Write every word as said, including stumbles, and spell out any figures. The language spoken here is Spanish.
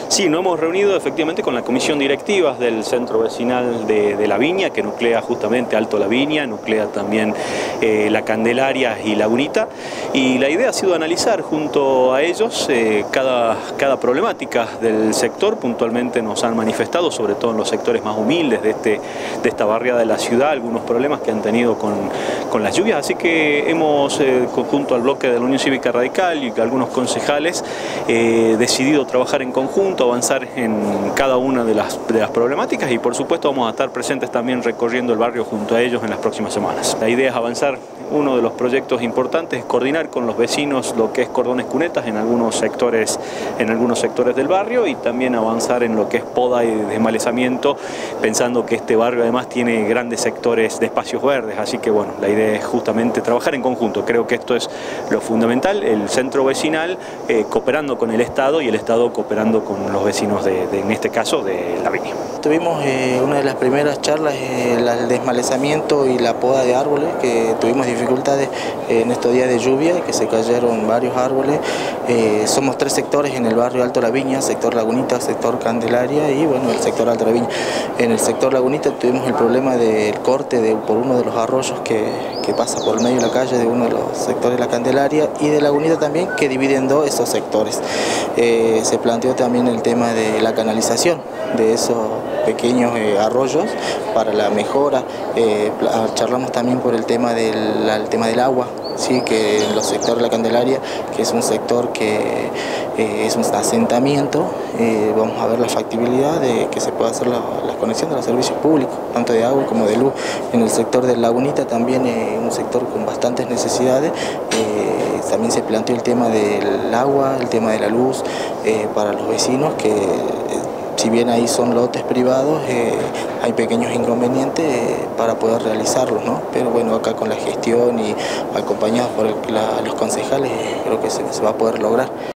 Sí, nos hemos reunido efectivamente con la comisión directiva del centro vecinal de, de La Viña, que nuclea justamente Alto La Viña, nuclea también eh, La Candelaria y Lagunita, y la idea ha sido analizar junto a ellos eh, cada, cada problemática del sector. Puntualmente nos han manifestado, sobre todo en los sectores más humildes de, este, de esta barriada de la ciudad, algunos problemas que han tenido con, con las lluvias, así que hemos, eh, junto al bloque de la Unión Cívica Radical y algunos concejales, eh, decidido trabajar en conjunto, avanzar en cada una de las, de las problemáticas, y por supuesto vamos a estar presentes también recorriendo el barrio junto a ellos en las próximas semanas. La idea es avanzar. Uno de los proyectos importantes es coordinar con los vecinos lo que es cordones cunetas en algunos sectores, en algunos sectores del barrio, y también avanzar en lo que es poda y desmalezamiento, pensando que este barrio además tiene grandes sectores de espacios verdes, así que bueno, la idea es justamente trabajar en conjunto. Creo que esto es lo fundamental, el centro vecinal eh, cooperando con el Estado y el Estado cooperando con los vecinos de, de en este caso, de La Viña. Tuvimos eh, una de las primeras charlas, eh, el desmalezamiento y la poda de árboles, que tuvimos dificultades eh, en estos días de lluvia, que se cayeron varios árboles. Eh, somos tres sectores en el barrio Alto La Viña, sector Lagunita, sector Candelaria y bueno, el sector Alto La Viña. En el sector Lagunita tuvimos el problema del corte de, por uno de los arroyos que, que pasa por el medio de la calle de uno de los sectores de la Candelaria, y de Lagunita también, que dividen dos esos sectores. Eh, se planteó también el tema de la canalización de esos pequeños eh, arroyos para la mejora. Eh, charlamos también por el tema del, el tema del agua, sí, que en los sectores de la Candelaria, que es un sector que eh, es un asentamiento, eh, vamos a ver la factibilidad de que se pueda hacer la, la conexión de los servicios públicos, tanto de agua como de luz. En el sector de Lagunita también, eh, un sector con bastantes necesidades, eh, también se planteó el tema del agua, el tema de la luz eh, para los vecinos, que eh, si bien ahí son lotes privados, eh, hay pequeños inconvenientes eh, para poder realizarlos, ¿no? Pero bueno, acá con la gestión y acompañados por el, la, los concejales, eh, creo que se, se va a poder lograr.